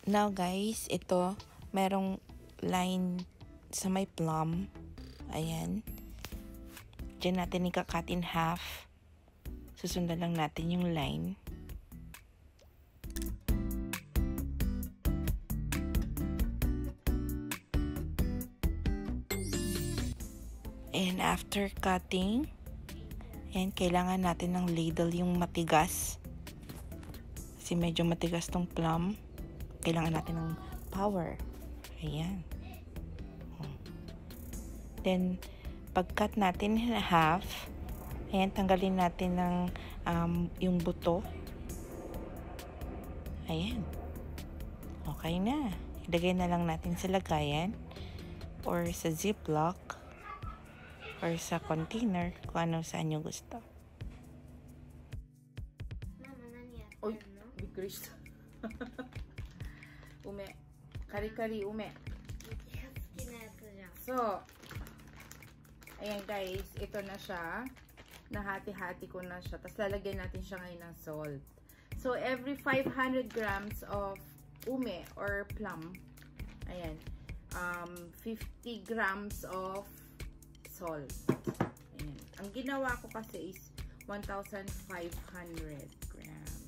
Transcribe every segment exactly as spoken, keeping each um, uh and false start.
Now guys, ito, merong line sa may plum. Ayan. Diyan natin ika-cut in half. Susundan lang natin yung line. And after cutting, ayan, kailangan natin ng ladle yung matigas. Kasi medyo matigas tong plum. Kailangan natin ng power. Ayan. Then, pag-cut natin in half, ayan, tanggalin natin ng um, yung buto. Ayan. Okay na. Ilagay na lang natin sa lagayan or sa ziplock or sa container kung ano saan nyo gusto. Mama, nani yatte Oy, no? bikrista. Ume. Kari-kari ume. So, ayan guys, ito na siya. Nahati-hati ko na siya. Tapos lalagyan natin siya ngayon ng salt. So, every five hundred grams of ume or plum, ayan, um, fifty grams of salt. Ayan. Ang ginawa ko kasi is one thousand five hundred grams.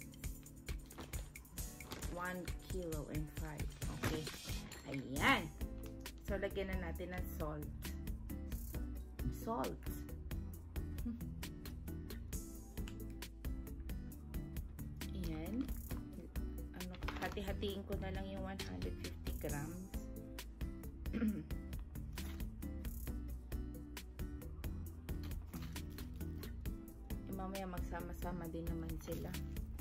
one kilo and five. Okay. Ayan. So, lagyan na natin ng salt. Salt. Ayan. Ano, hati-hatiin ko na lang yung one hundred fifty grams. E, mamaya magsama-sama din naman sila.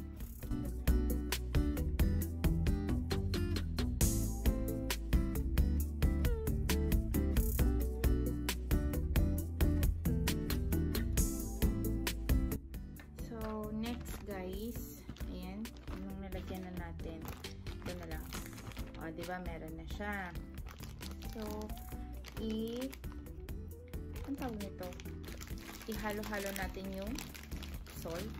Guys, ayan, anong nalagyan na natin. Ito na lang. O, diba, meron na siya. So, i ang tawag nito? Ihalo-halo natin yung salt.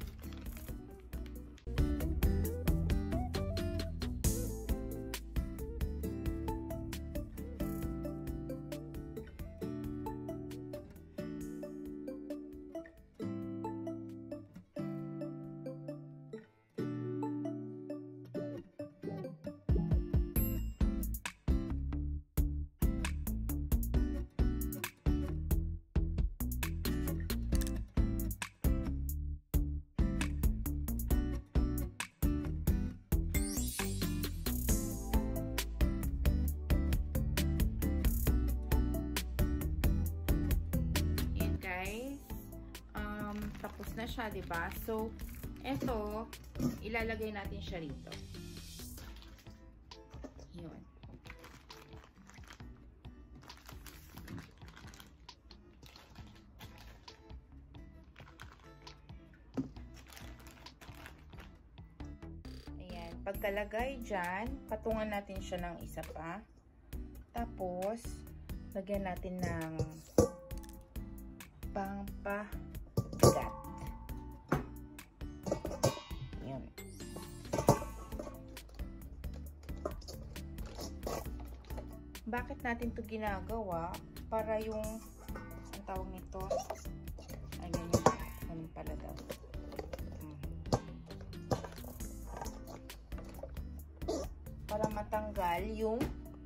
Tapos na siya, diba? So, eto, ilalagay natin siya rito. Yun. Ayan. Pagkalagay dyan, patungan natin siya ng isa pa. Tapos, lagyan natin ng pampa gat. Yun. Bakit natin to ginagawa? Para yung ang tawag nito ay ganyan. Ano pala daw? Hmm. Para matanggal yung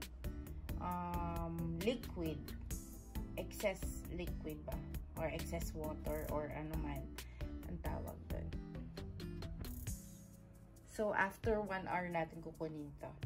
um, liquid, excess liquid ba? Or excess water or ano man ang tawag doon. So, after one hour natin kukunin to.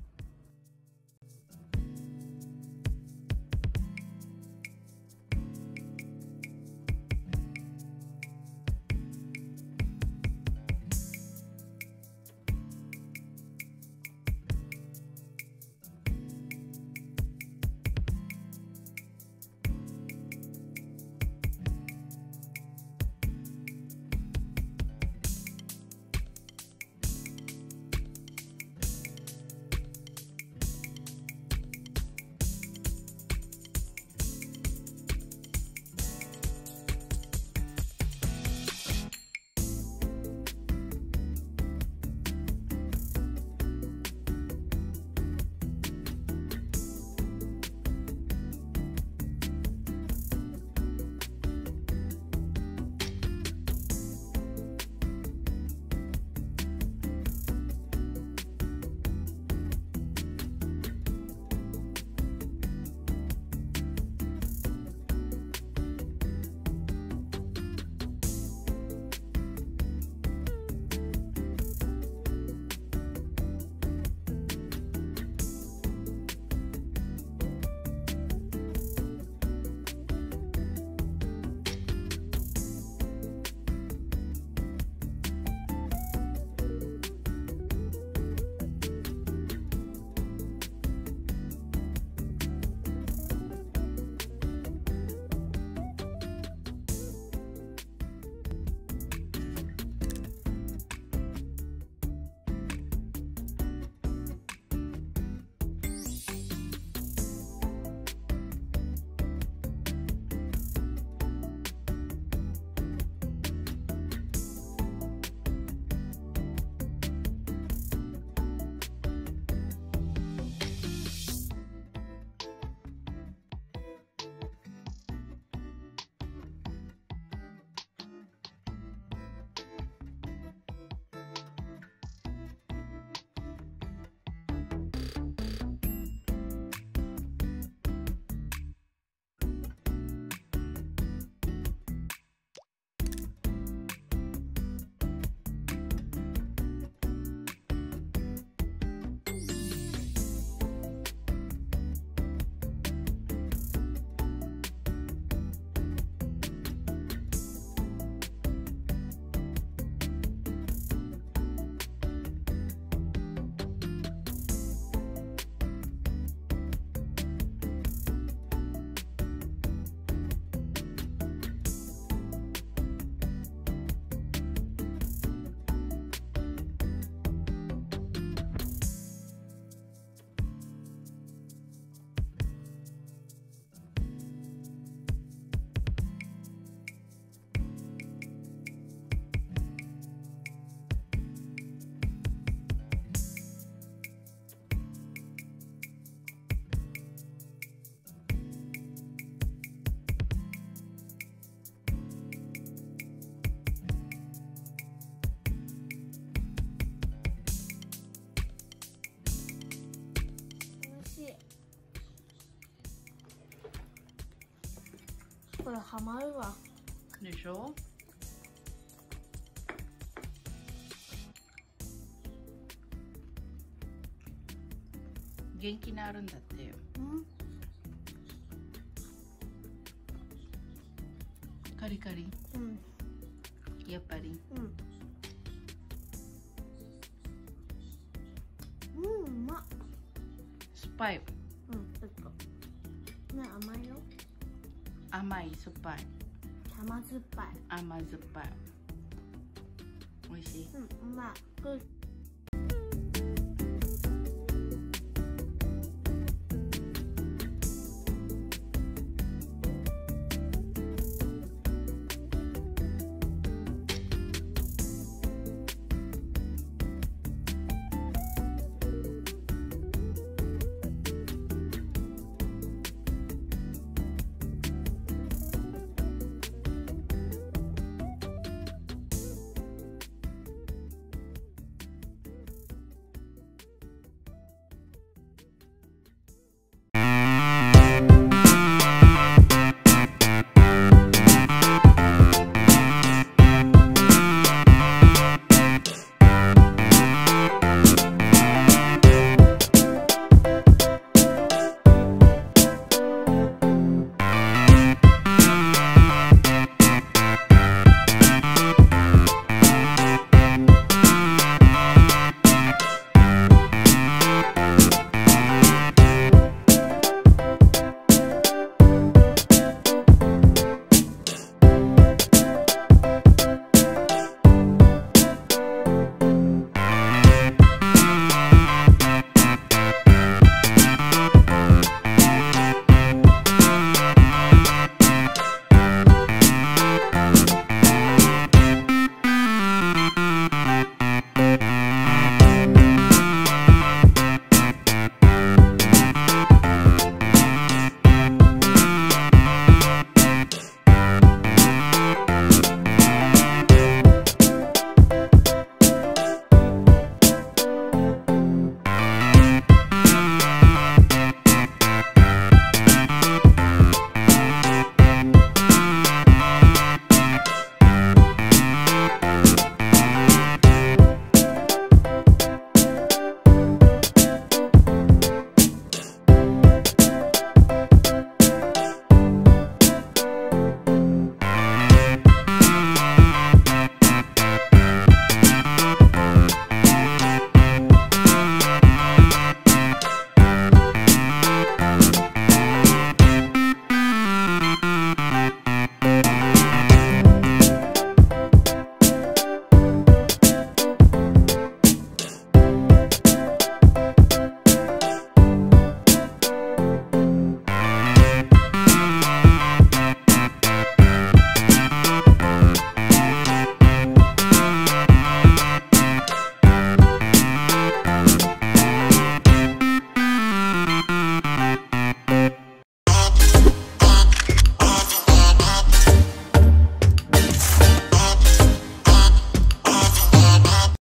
これハマるわ。 でしょ。元気になるんだってよ。 うん。 カリカリ。 うん。 やっぱり。 うん。うん、うまっ。 酸っぱい。 うん、ちょっと。ね、甘いよ。 甘い、酸っぱい。 甘酸っぱい。 甘酸っぱい。美味しい。 うん、うまい。